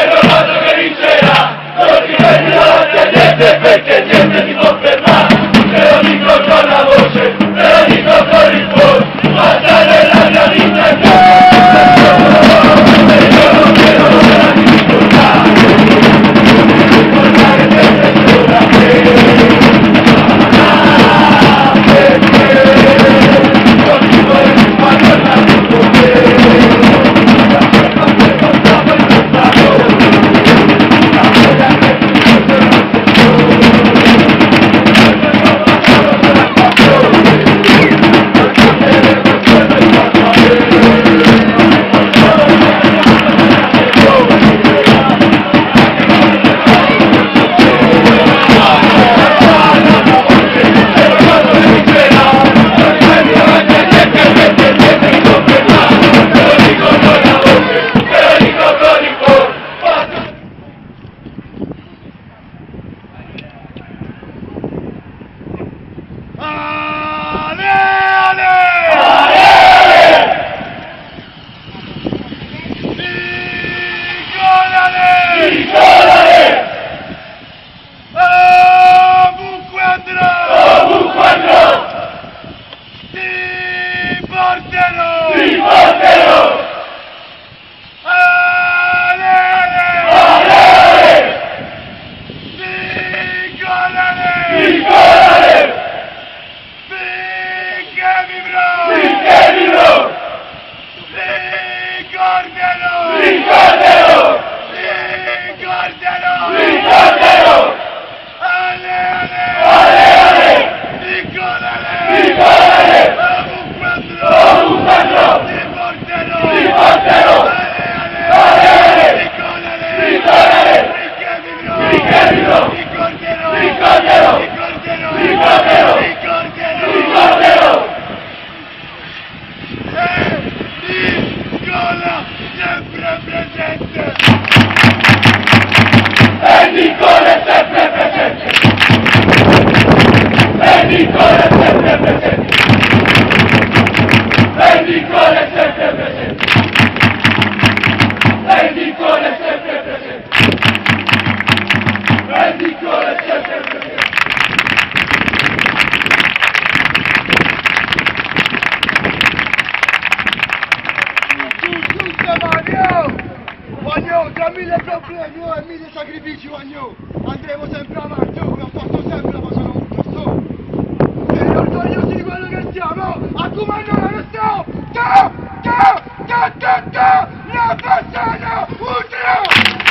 trovato che vincerà, non ti prendi davanti a niente perché niente ti può fermare. Te lo dico con la voce, te lo dico con il cuore, basta nella mia vita e io non vedo l'ora di ricordare sempre solo a te. Tra mille problemi e mille sacrifici, Guagnò, andremo sempre avanti, come ho fatto sempre, ma sono un grosso. E orgogliosi di quello che siamo, a comandare la nostra, la persona ultra!